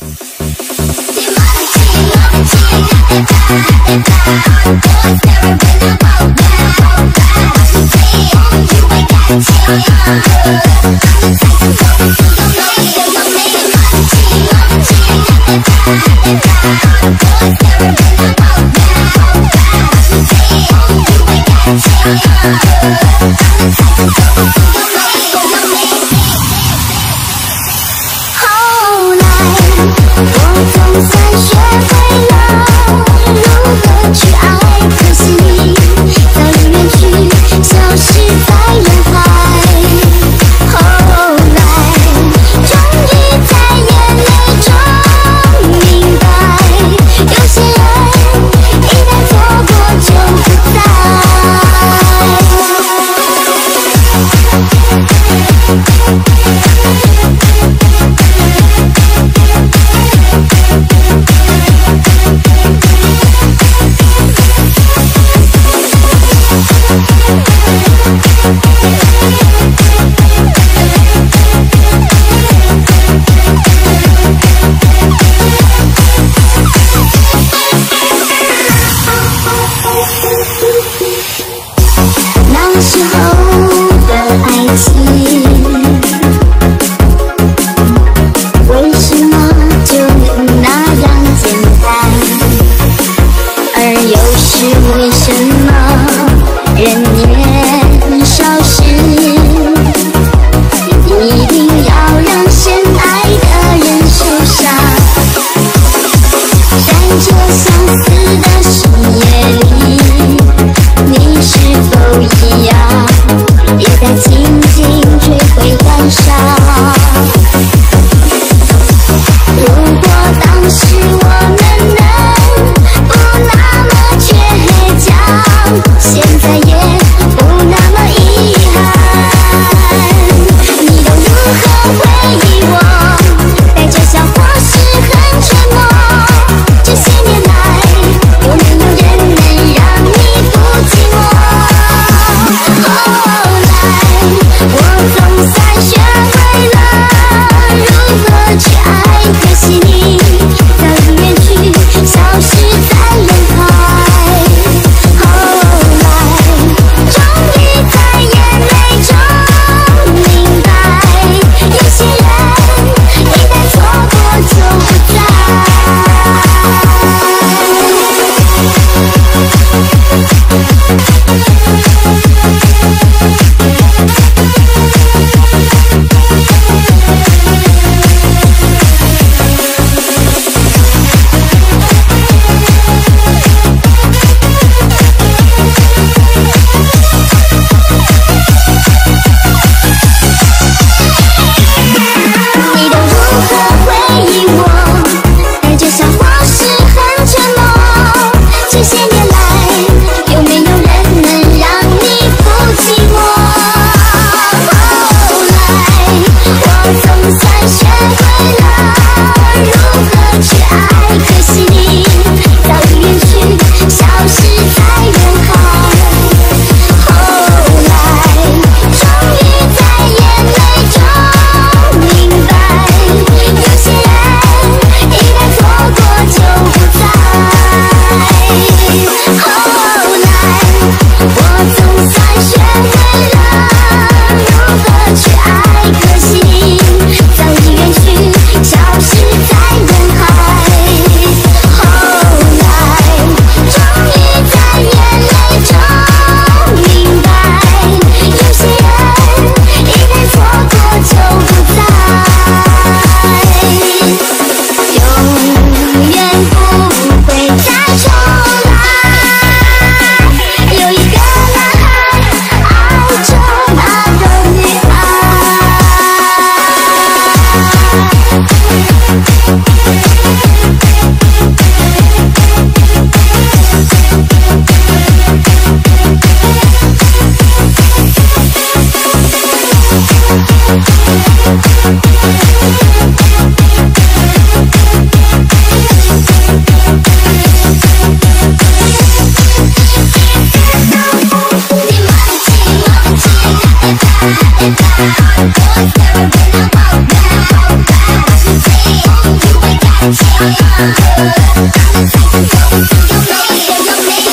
后来，我总算学会了如何去爱，可惜早已远去，消失在人海。后来，终于在眼泪中明白，有些人一旦错过就不再。那时候的爱情，为什么就能那样简单？而又是为什么人年少时，一定要让深爱的人受伤？在这相似的深夜里，你是否一样，也在静静追悔感伤？如果当时我们能不那么倔强，现在也不那么遗憾。你都如何回忆我？带着笑或是很沉默？这些年来， 有没有？